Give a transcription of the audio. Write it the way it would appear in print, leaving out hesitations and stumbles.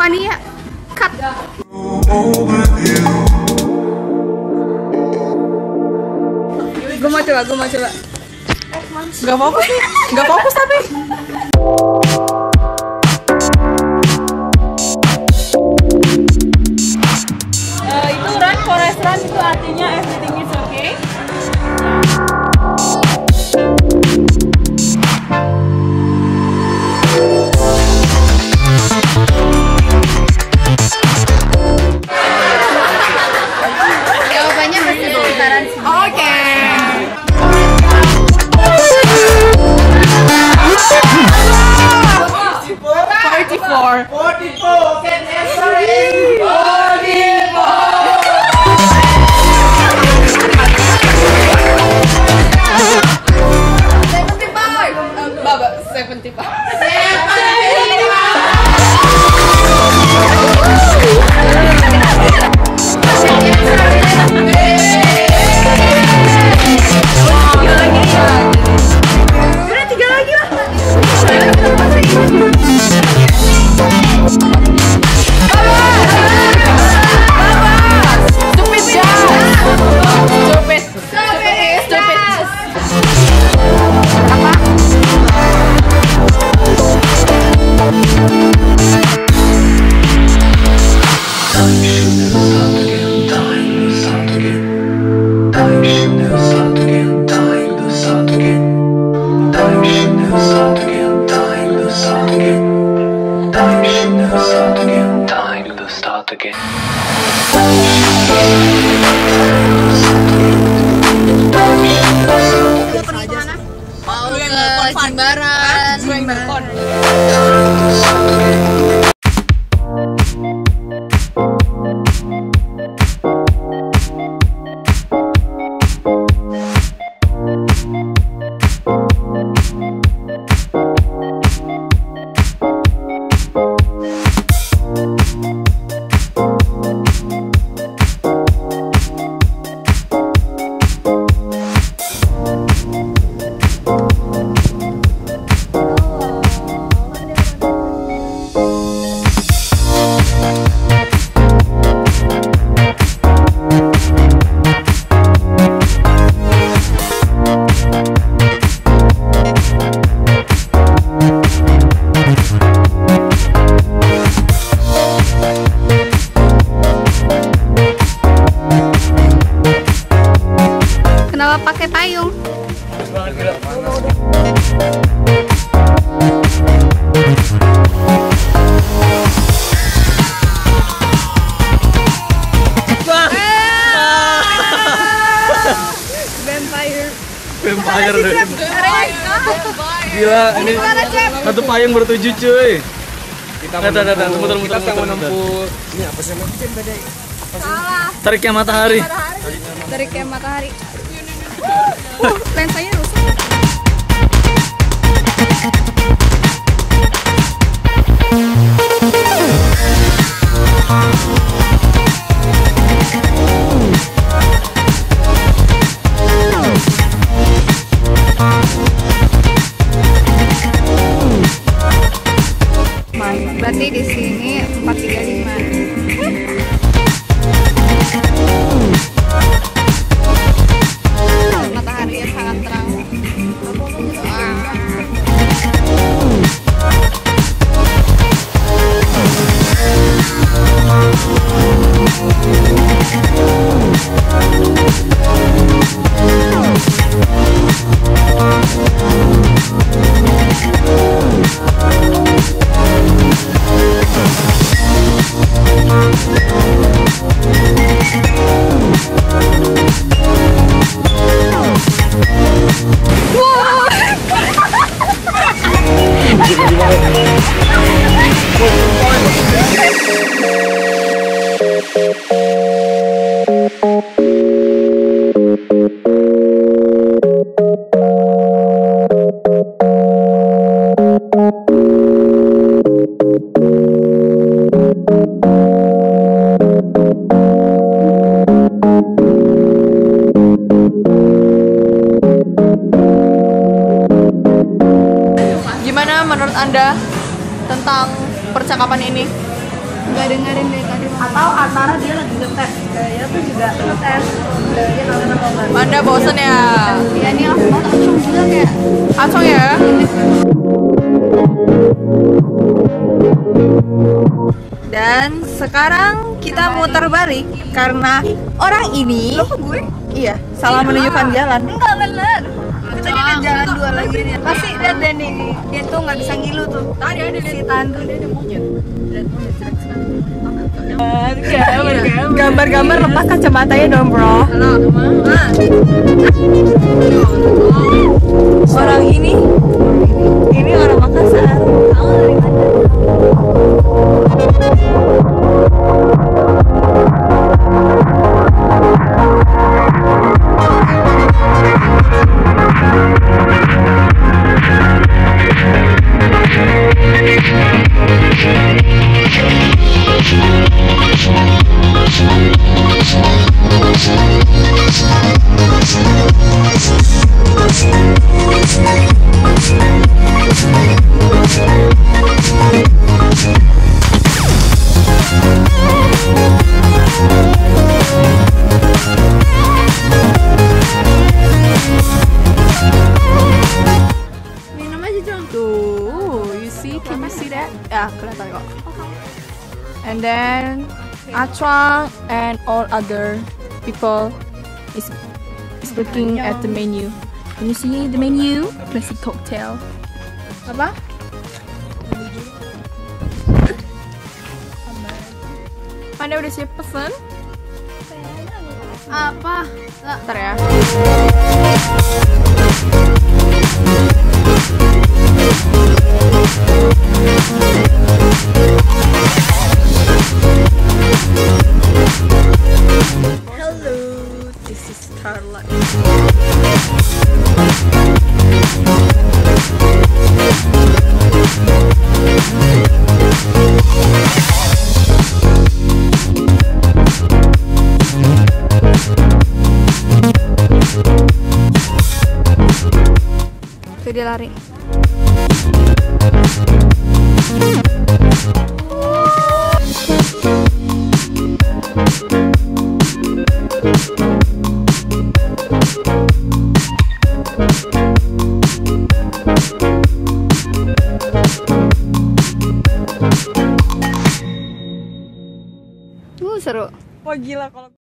Fania, cut. Gue mau coba. Gak fokus nih, gak fokus tapi. Itu run for restaurant itu artinya everything is okay. Jawabannya masih sekitaran sini. Oke. Can answer it. 'Vampire deh. Gila, ini satu payung bertujuh cuy. Kita menempuh. Ini apa sih namanya? Salah. Tariknya matahari. Tariknya matahari. Lensanya rusak. Berarti di sini 435. Mataharinya sangat terang. Gimana menurut Anda tentang percakapan ini? Nggak dengerin dari tadi. Atau antara dia lagi ngetes, kayaknya tuh juga ngetes. Dia nonton apa enggak? Anda bosen ya? Iya nih aku banget acung juga kayak. Acong ya? Dan sekarang kita muter balik karena orang ini iya salah menunjukkan jalan. Enggak bener. Kita ada jalan dua lagi nih. Pasti lihat deh nih, dia tuh nggak bisa ngilu tuh. Tadi ada si Tantu dia ada monyet. Lihat monyet Gambar-gambar lepas kacamatanya dong bro. Orang ini orang Makassar. Kamu dari mana? Minum aja John. Tuh, you see, can you see that? Ya, kelihatan kok. And then Achuang and all other people is looking at the menu. Can you see the menu? Classic cocktail. Apa? Anda udah siap pesen? Apa? Ntar ya. Hello, this is Carla. Tuh dia lari. Seru. Wah gila kalau